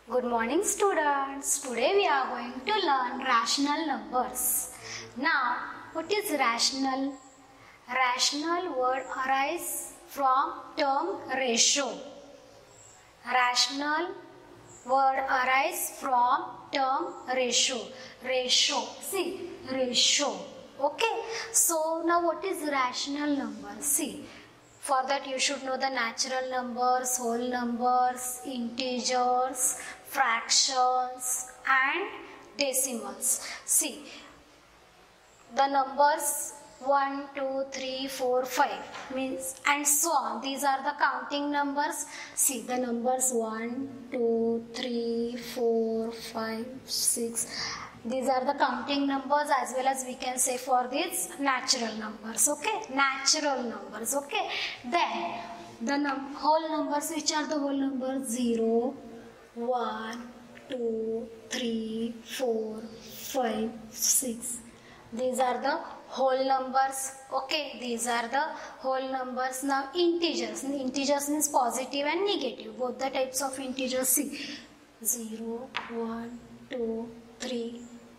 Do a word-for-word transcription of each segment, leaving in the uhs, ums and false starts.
Good morning students. Today we are going to learn rational numbers. Now, what is rational? Rational word arises from term ratio. Rational word arises from term ratio. Ratio. See, ratio. Okay. So now what is rational number? See. For that you should know the natural numbers, whole numbers, integers, fractions and decimals. See, the numbers one, two, three, four, five means and so on. These are the counting numbers. See the numbers one, two, three, four, five, six. These are the counting numbers as well as we can say for these natural numbers. Okay, natural numbers. Okay, then the num whole numbers. Which are the whole numbers? zero, one, two, three, four, five, six. These are the whole numbers. Okay, these are the whole numbers. Now integers. Integers means positive and negative. Both the types of integers. See, zero, one, two, three,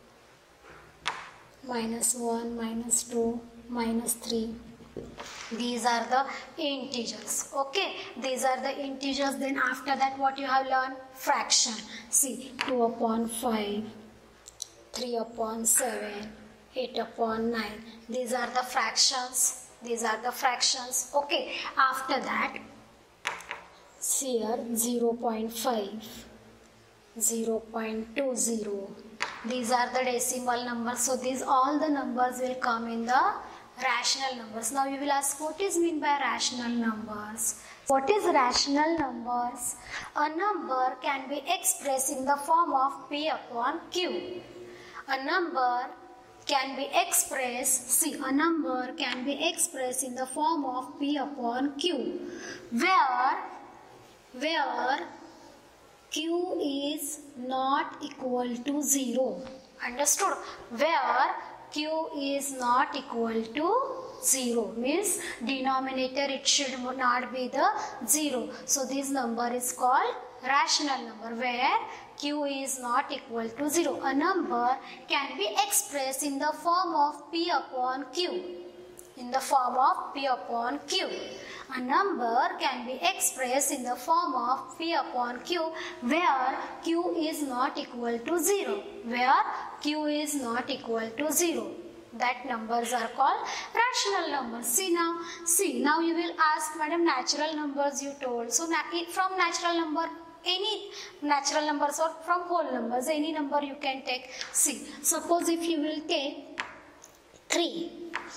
minus one, minus two, minus three. These are the integers. Okay, these are the integers. Then after that what you have learned? Fraction. See, two upon five, three upon seven, eight upon nine. These are the fractions. These are the fractions. Okay, after that, see here zero point five, zero point two zero. These are the decimal numbers. So these all the numbers will come in the rational numbers. Now you will ask, what is mean by rational numbers? What is rational numbers? A number can be expressed in the form of P upon Q. A number can be expressed, see, a number can be expressed in the form of P upon Q, where, where Q is not equal to zero. Understood? Where Q is not equal to zero means denominator it should not be the zero. So this number is called rational number where Q is not equal to zero. A number can be expressed in the form of P upon Q. In the form of P upon Q. A number can be expressed in the form of P upon Q where Q is not equal to zero. Where Q is not equal to zero. That numbers are called rational numbers. See now, see now you will ask, madam, natural numbers you told. So na from natural number, any natural numbers or from whole numbers, any number you can take. See, suppose if you will take three.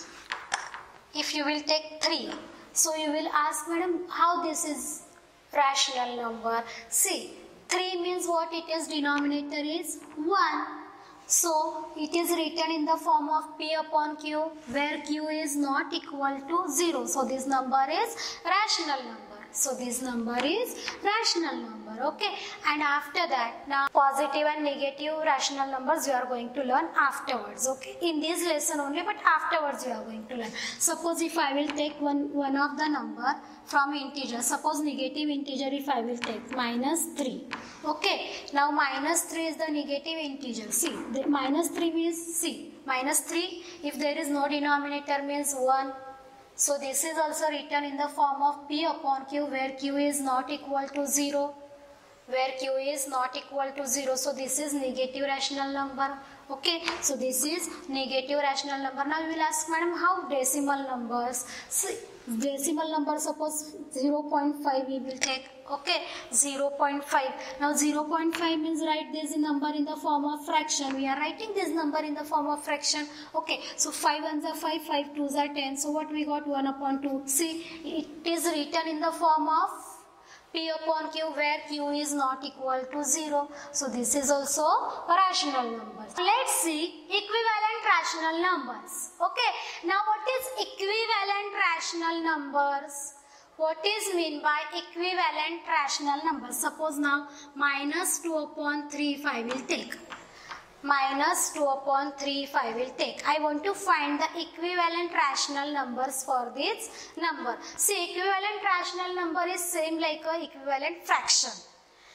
If you will take three, so you will ask, madam, how this is rational number? See, three means what it is? Denominator is one. So it is written in the form of P upon Q where Q is not equal to zero. So this number is rational number. So this number is rational number. Okay. And after that, now positive and negative rational numbers you are going to learn afterwards. Okay. In this lesson only, but afterwards you are going to learn. Suppose if I will take one, one of the number from integer. Suppose negative integer if I will take minus three. Okay. Now minus three is the negative integer. See, the minus three means, see, minus three if there is no denominator means one. So this is also written in the form of P upon Q where Q is not equal to zero. Where Q is not equal to zero. So this is negative rational number. Okay. So this is negative rational number. Now you will ask, madam, how decimal numbers? See, decimal number, suppose zero point five we will take. Okay. zero point five. Now zero point five means write this number in the form of fraction. We are writing this number in the form of fraction. Okay. So five ones are five, five twos are ten. So what we got? one upon two. See, it is written in the form of P upon Q where Q is not equal to zero. So this is also rational numbers. Let's see equivalent rational numbers. Okay. Now what is equivalent rational numbers? What is mean by equivalent rational numbers? Suppose now minus two upon three if I will take. minus two upon three if I will take. I want to find the equivalent rational numbers for this number. See, equivalent rational number is same like a equivalent fraction.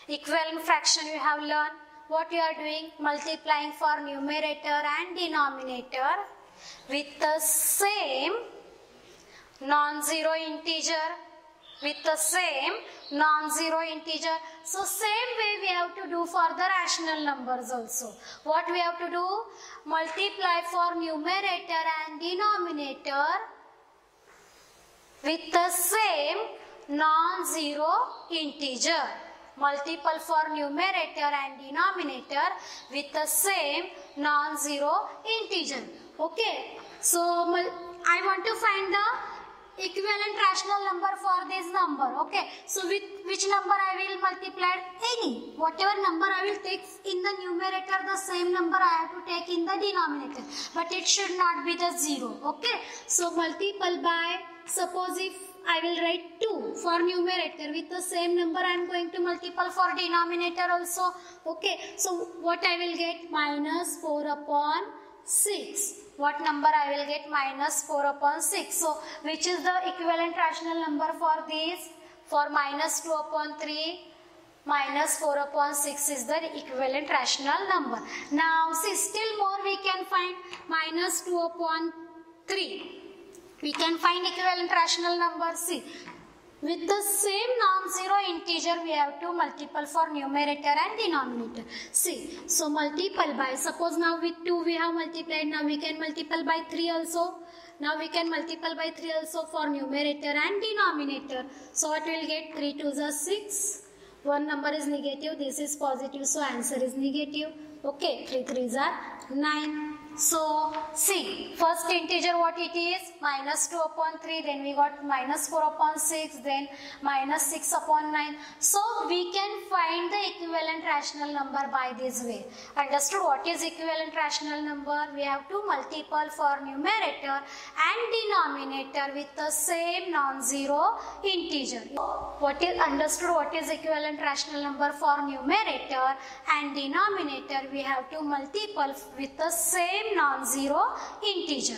Equivalent fraction you have learned. What you are doing? Multiplying for numerator and denominator with the same non-zero integer. With the same non-zero integer. So same way we have to do for the rational numbers also. What we have to do? Multiply for numerator and denominator with the same non-zero integer. Multiple for numerator and denominator with the same non-zero integer. Okay. So I want to find the equivalent rational number for this number. Okay, so with which number I will multiply? Any, whatever number I will take in the numerator, the same number I have to take in the denominator, but it should not be the zero. Okay, so multiple by, suppose if I will write two for numerator, with the same number I am going to multiple for denominator also. Okay, so what I will get? Minus four upon six. What number I will get? Minus four upon six. So which is the equivalent rational number for this? For minus two upon three, minus four upon six is the equivalent rational number. Now see, still more we can find minus two upon three. We can find equivalent rational number. See, with the same non-zero integer we have to multiple for numerator and denominator. See, so multiple by, suppose now with two we have multiplied, now we can multiple by three also. Now we can multiple by three also for numerator and denominator. So what we will get? three twos are six. One number is negative, this is positive, so answer is negative. Okay, three threes are nine. So, see, first integer what it is? Minus two upon three, then we got minus four upon six, then minus six upon nine. So, we can find the equivalent rational number by this way. Understood what is equivalent rational number? We have to multiple for numerator and denominator with the same non-zero integer. What is understood what is equivalent rational number for numerator and denominator? We have to multiple with the same non-zero integer.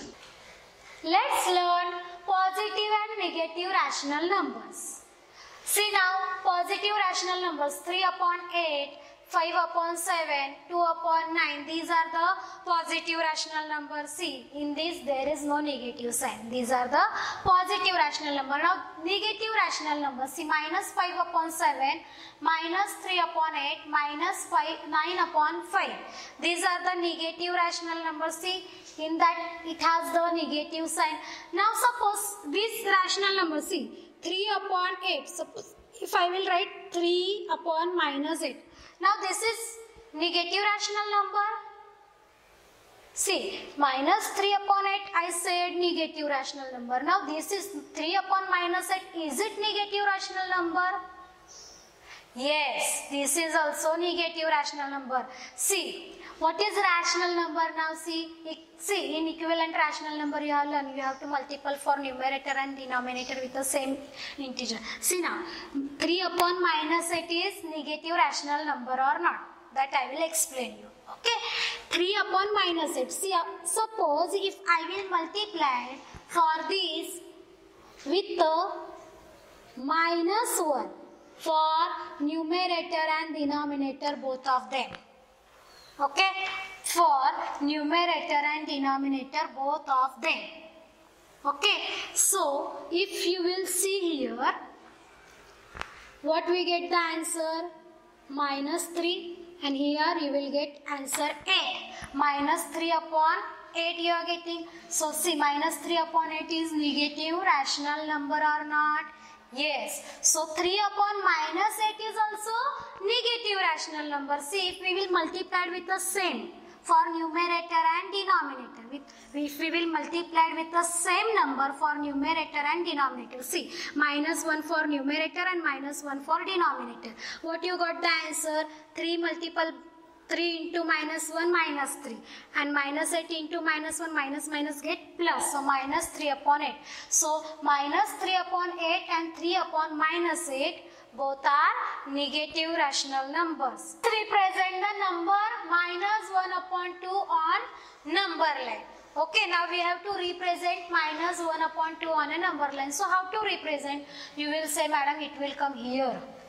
Let's learn positive and negative rational numbers. See now, positive rational numbers three upon eight, five upon seven, two upon nine. These are the positive rational numbers. See, in this there is no negative sign. These are the positive rational number. Now, negative rational numbers. See, minus five upon seven, minus three upon eight, minus five, nine upon five. These are the negative rational numbers. See, in that it has the negative sign. Now, suppose this rational number, see, three upon eight. Suppose if I will write three upon minus eight. Now this is negative rational number. See, minus three upon eight, I said negative rational number. Now this is three upon minus eight. Is it negative rational number? Yes, this is also negative rational number. See, what is rational number now? See, see in equivalent rational number you have learned, you have to multiple for numerator and denominator with the same integer. See now, three upon minus eight is negative rational number or not? That I will explain you. Okay, three upon minus eight. See, uh, suppose if I will multiply for this with the minus one for numerator and denominator, both of them. Okay, for numerator and denominator, both of them. Okay, so if you will see here, what we get the answer? Minus three, and here you will get answer eight. Minus three upon eight you are getting. So see, minus three upon eight is negative rational number or not? Yes. So three upon minus eight is also negative rational number. See, if we will multiply with the same for numerator and denominator, with if we will multiply with the same number for numerator and denominator. See, minus one for numerator and minus one for denominator. What you got the answer? three multiple three into minus one, minus three, and minus eight into minus one, minus minus get plus, so minus three upon eight. So minus three upon eight and three upon minus eight, both are negative rational numbers. Represent the number minus one upon two on number line. Okay, now we have to represent minus one upon two on a number line. So how to represent? You will say, madam, it will come here.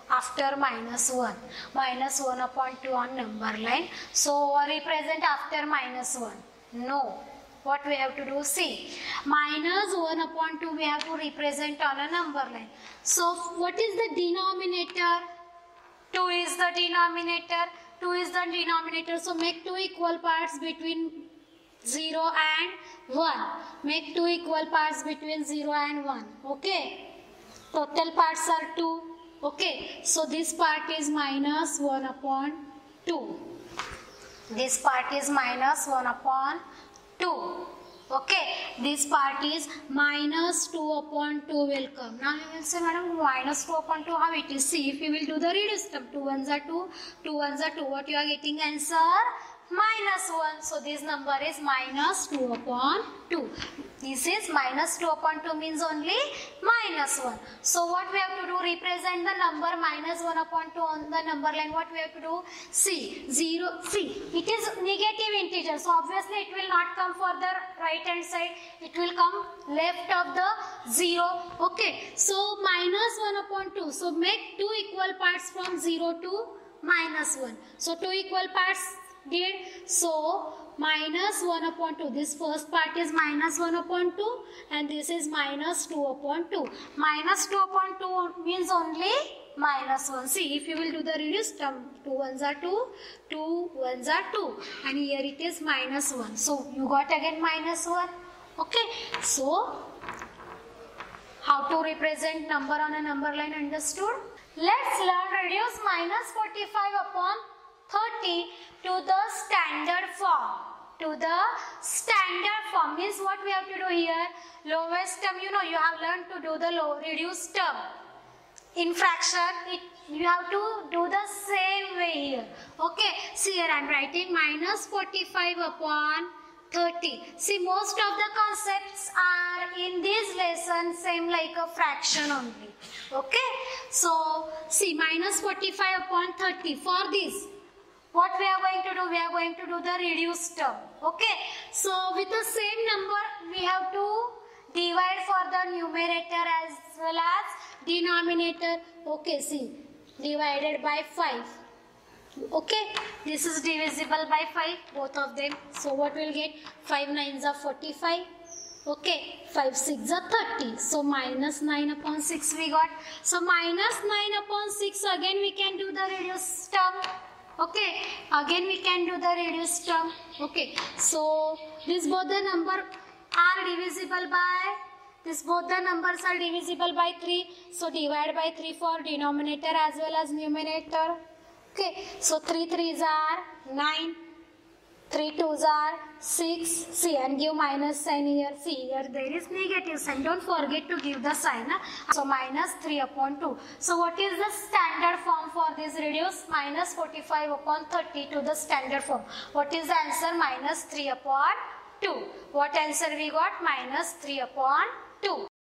after minus one. Minus one upon two on number line. So represent after minus one. No. What we have to do? See, minus one upon two we have to represent on a number line. So what is the denominator? two is the denominator. two is the denominator. So make two equal parts between zero and one. Make two equal parts between zero and one. Okay. Total parts are two. Okay. So this part is minus one upon two. This part is minus one upon two. Okay, this part is minus two upon two will come. Now you will say, madam, minus two upon two, how it is? See, if you will do the reduced term, two ones are two, two ones are two, what you are getting answer? Minus one. So this number is minus two upon two. This is minus two upon two means only minus one. So what we have to do? Represent the number minus one upon two on the number line. What we have to do? See, zero. See, it is negative integer. So obviously it will not come for the right hand side. It will come left of the zero. Okay. So minus one upon two. So make two equal parts from zero to minus one. So two equal parts did. So minus one upon two. This first part is minus one upon two and this is minus two upon two. Minus two upon two means only minus one. See, if you will do the reduced term, two ones are two, two ones are two, and here it is minus one. So you got again minus one. Okay. So how to represent number on a number line, understood? Let's learn reduce minus forty-five upon thirty to the standard form. To the standard form means what we have to do here? Lowest term, you know, you have learned to do the low reduced term. In fraction, it, you have to do the same way here. Okay, see here I am writing minus forty-five upon thirty. See, most of the concepts are in this lesson same like a fraction only. Okay, so see minus forty-five upon thirty. For this, what we are going to do? We are going to do the reduced term. Okay. So with the same number, we have to divide for the numerator as well as denominator. Okay. See, divided by five. Okay. This is divisible by five, both of them. So what we will get? five nines are forty-five. Okay. five six are thirty. So minus nine upon six we got. So minus nine upon six, again we can do the reduced term. Okay, again we can do the reduced term. Okay, so this both the number are divisible by, this both the numbers are divisible by three. So divide by three for denominator as well as numerator. Okay, so three threes are nine, three twos are six. See, and give minus sign here. See, here there is negative sign. Don't forget to give the sign. Huh? So minus three upon two. So what is the standard form for this reduce? Minus forty-five upon thirty to the standard form. What is the answer? Minus three upon two. What answer we got? Minus three upon two.